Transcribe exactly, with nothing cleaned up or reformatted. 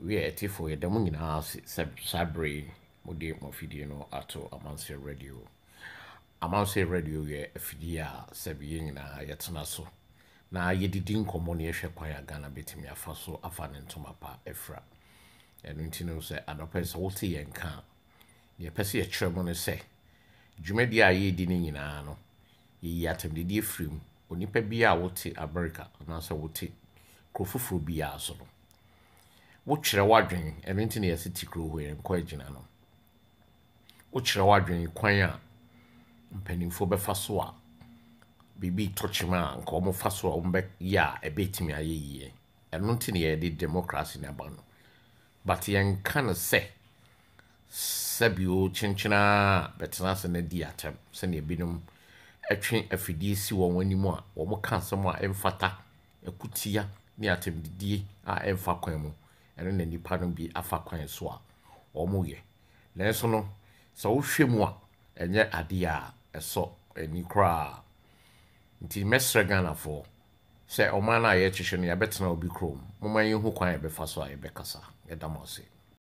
we are for the moon in our sabre, Mudi Mofidino Ato Amanse Radio. Amanse Radio, ye a fidia, Sabian, Yatanaso. Na ye didn't commonish quire Ghana betim ya faso afan into mapa efra. And Intino say, and a person will see and can. Ye pesi a tremon say, Jumedia ye dinning in ano. Ye yatem the dear frim, onipa bia wote America, and answer wote Crofufru bia so. Wokyerɛ wadwen ɛno na yɛse ti kuro hɔ nkɔ agyina no wokyerɛ wadwen kwan a mpanimfo bɛfa so a bibi tɔkyema a nka ɔmo fa so a ɔmo bɛ ya ɛbɛtimi ayɛ yie ɛno nti na yɛde democracy na ba no but yɛnka no sɛ sɛbio kyenkyena bɛtena sɛ na di atam sɛnea binom atwe afidie si wɔn anim a wɔn ka asɛm a ɛmfata akutia ne atam didie a ɛmfa kwan mu ɛno na nipa no bi afa kwan so a ɔmo yɛ nanso no sɛ wohwɛ mu a ɛnyɛ ade a ɛsɔ ani koraa nti mɛsrɛ Ghanafoɔ sɛ ɔman no a yɛkyehwɛ no yɛbɛtena obi kurom momma yɛhu kwan a yɛbɛfa so a yɛbɛkasa yɛda mo ase